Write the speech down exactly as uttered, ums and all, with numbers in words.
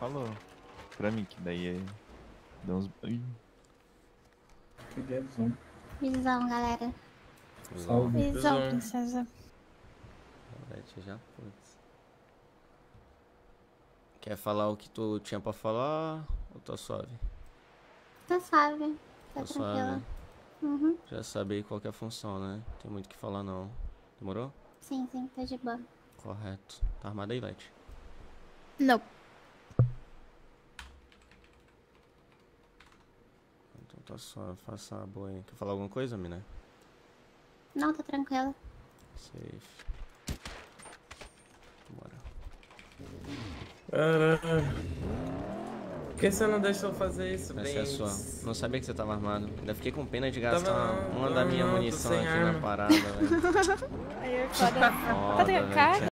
falou pra mim que daí é... deu uns... Ih, Peguei a visão. Visão, galera. Salve. Visão, Visão. princesa. Já, putz. Quer falar o que tu tinha pra falar ou tá suave? Tá suave. Tá Tá suave, tranquila. né? Uhum. Já sabe qual que é a função, né? Tem muito o que falar não. Demorou? Sim, sim, tá de boa. Correto. Tá armada aí, Light? Não. Então tá suave, faça a boa aí. Quer falar alguma coisa, mina? Não, tá tranquila. Safe. Bora. Caralho. Por que você não deixou fazer isso, Essa é a Bens? sua. Não sabia que você tava armado. Ainda fiquei com pena de gastar Tava- uma da minha não, tô munição sem aqui arma. na parada, velho. Aí é foda. Foda, Tá velho. trancar?